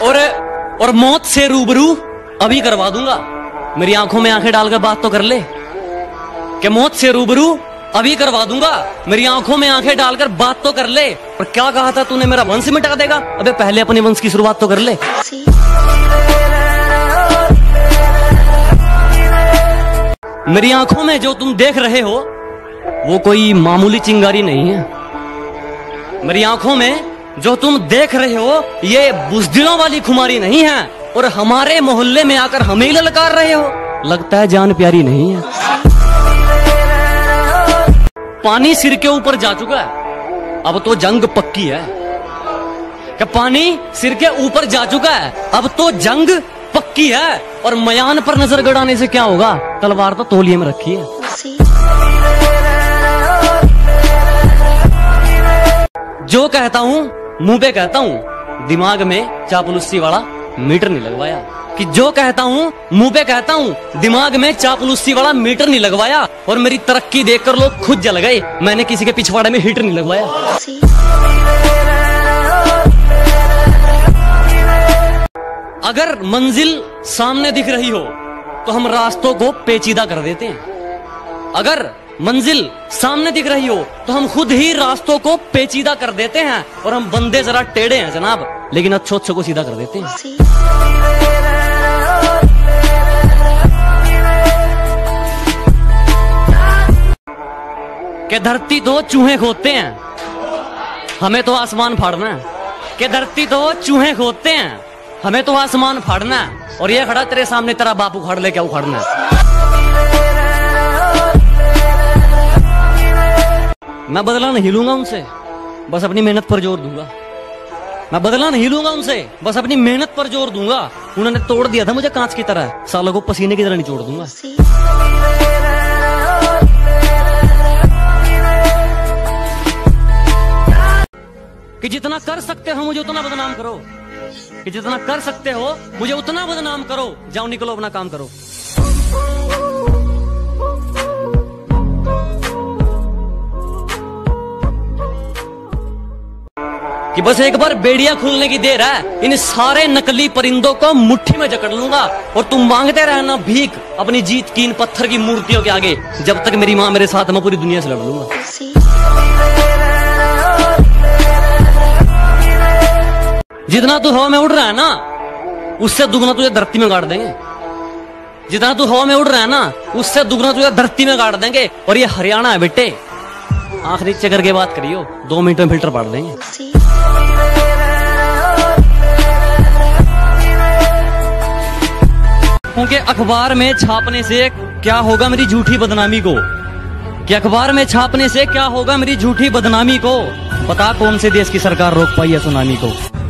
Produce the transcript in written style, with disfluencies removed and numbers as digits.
और मौत से रूबरू अभी करवा दूंगा। मेरी आंखों में आंखें डालकर बात तो कर ले कि मौत से रूबरू अभी करवा दूंगा। मेरी आंखों में आंखें डालकर बात तो कर ले। और क्या कहा था तूने, मेरा वंश मिटा देगा? अबे पहले अपने वंश की शुरुआत तो कर ले। मेरी आंखों में जो तुम देख रहे हो वो कोई मामूली चिंगारी नहीं है। मेरी आंखों में जो तुम देख रहे हो ये बुज़दिलों वाली खुमारी नहीं है। और हमारे मोहल्ले में आकर हमें ललकार रहे हो, लगता है जान प्यारी नहीं है। पानी सिर के ऊपर जा चुका है, अब तो जंग पक्की है। कि पानी सिर के ऊपर जा चुका है, अब तो जंग पक्की है। और मयान पर नजर गड़ाने से क्या होगा, तलवार तो तौलिए में रखी है। जो कहता हूँ मुंह पे कहता हूँ, दिमाग में चापलूसी वाला मीटर नहीं लगवाया। कि जो कहता हूँ मुंह पे कहता हूँ, दिमाग में चापलूसी वाला मीटर नहीं लगवाया। और मेरी तरक्की देखकर लोग खुद जल गए, मैंने किसी के पिछवाड़े में हीटर नहीं लगवाया। अगर मंजिल सामने दिख रही हो तो हम रास्तों को पेचीदा कर देते हैं। अगर मंजिल सामने दिख रही हो तो हम खुद ही रास्तों को पेचीदा कर देते हैं। और हम बंदे जरा टेढ़े हैं जनाब, लेकिन अच्छो अच्छो को सीधा कर देते हैं। कि धरती तो चूहे खोदते हैं, हमें तो आसमान फाड़ना है। कि धरती तो चूहे खोदते हैं, हमें तो आसमान फाड़ना है। और ये खड़ा तेरे सामने, तेरा बाप उखाड़ ले, क्या उखाड़ना है? मैं बदला नहीं लूंगा उनसे, बस अपनी मेहनत पर जोर दूंगा। मैं बदला नहीं लूंगा उनसे, बस अपनी मेहनत पर जोर दूंगा। उन्होंने तोड़ दिया था मुझे कांच की तरह, सालों को पसीने की तरह नहीं छोड़ दूंगा। कि जितना कर सकते हो मुझे उतना बदनाम करो, कि जितना कर सकते हो मुझे उतना बदनाम करो। जाओ निकलो, अपना काम करो। कि बस एक बार बेड़िया खुलने की देर है, इन सारे नकली परिंदों को मुट्ठी में जकड़ लूंगा। और तुम मांगते रहना भीख अपनी जीत की इन पत्थर की मूर्तियों के आगे। जब तक मेरी माँ मेरे साथ, मैं पूरी दुनिया से लड़ लूंगा। जितना तू हवा में उड़ रहा है ना, उससे दुगना तुझे धरती में गाड़ देंगे। जितना तू हवा में उड़ रहा है ना, उससे दुगना तुझे धरती में गाड़ देंगे। और ये हरियाणा है बेटे, आंख नीचे करके बात करियो, 2 मिनट में फिल्टर पाड़ देंगे। क्योंकि अखबार में छापने से क्या होगा मेरी झूठी बदनामी को, कि अखबार में छापने से क्या होगा मेरी झूठी बदनामी को। पता कौन से देश की सरकार रोक पाई है सुनामी को।